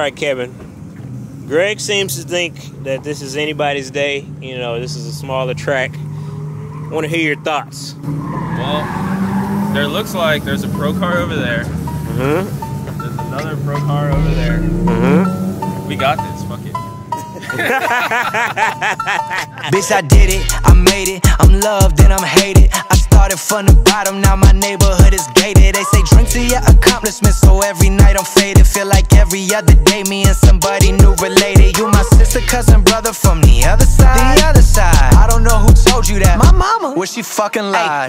right, Kevin. Greg seems to think that this is anybody's day. You know, this is a smaller track. I want to hear your thoughts. Well, there looks like there's a pro car over there. There's another pro car over there. We got this. Fuck it. Bitch, I did it. I made it. I'm loved and I'm hated. I started from the bottom. Now my neighborhood is gated. They say drink to your accomplishments, so every night I'm faded. Feel like every other day me and somebody new related. You my sister, cousin, brother from the other side. The other side. I don't know who told you that. My mama. Well, she fucking lied.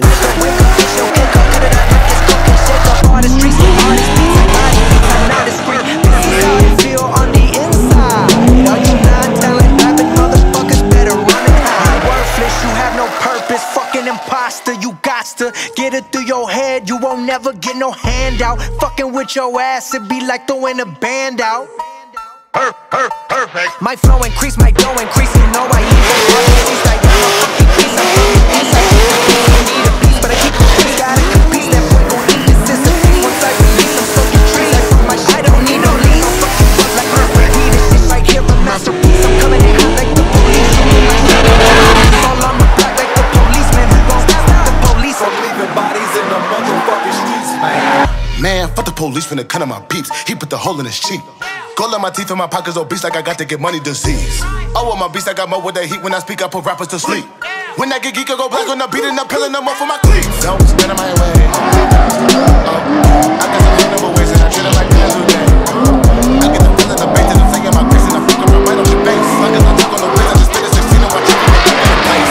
Imposter, you gots to get it through your head. You won't never get no handout. Fucking with your ass, it be like throwing a band out. Perfect. My flow increase, my dough increase. You know I eat it. Like I'm a fucking piece. I'm fucking piece. I need a piece, but I keep the piece. Gotta compete. That boy gon' eat this. This a piece. Once I release, I'm fucking trees. I fuck my shit. I don't need no lead. I'm fucking fuck like perfect. Need this shit right here, a masterpiece. I'm coming in hot like the police. All on the block like the policeman. Who gon' stop the police? I'm leaving bodies in the motherfucking streets, man. Man, fuck the police finna cut on my peeps. He put the hole in his cheek. Gold on my teeth and my pockets obese like I got to get money disease. Oh, with my beast, I got more with the heat. When I speak, I put rappers to sleep. When I get geek, I go black on the beat and I'm peeling them off for my cleats. Don't spin in my way. I got some number ways and I treat it like that today. I get the feeling, the bass and I'm singing my grace and I'm fucking right off the bass. Like as I talk on the wheels, I just spit a 16 on my chicken and I'm in the place.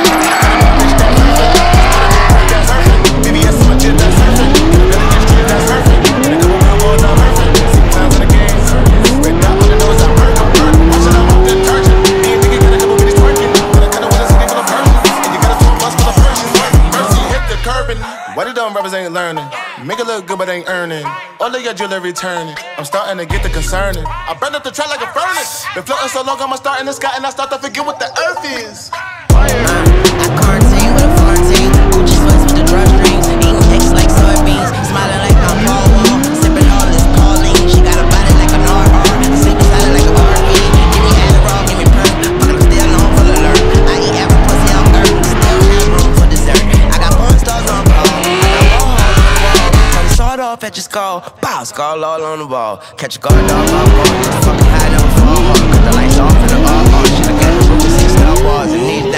BBS in my gym, that's surfing. Really get street, that's surfing. And a couple real balls, I'm surfing. See clowns in the game. Right now, all I know is I'm hurting. Watching I'm up detergent. Me and nigga got a couple bitches twerking. But I kinda wanna see me for the purpose. And you got a tour bus for the Persian. Mercy hit the curbing. Why the dumb rappers ain't learning? Make it look good but ain't earning. All of your jewelry turning. I'm starting to get the concerning. I burn up the track like a furnace. Been floating so long, I'ma start in the sky and I start to forget what the earth is. I quarantine with a Florentine. Gucci sweats with the drawstrings. Eating cakes like soybeans. Smiling like I'm Paul Wall. Sipping all this Pauline. She got a body like an RR. Sleeping silent like a RV. Give me Adderall, give me perk. But I'm still known for the lurk. I eat every pussy on earth. Still have room for dessert. I got porn stars on call. Turn the sword off at your skull. Bow, skull all on the wall. Catch a guard dog off ball. Fucking high, never fall hard. Cut the lights off in the all. Shit, I got the roof, 6 Star Wars and need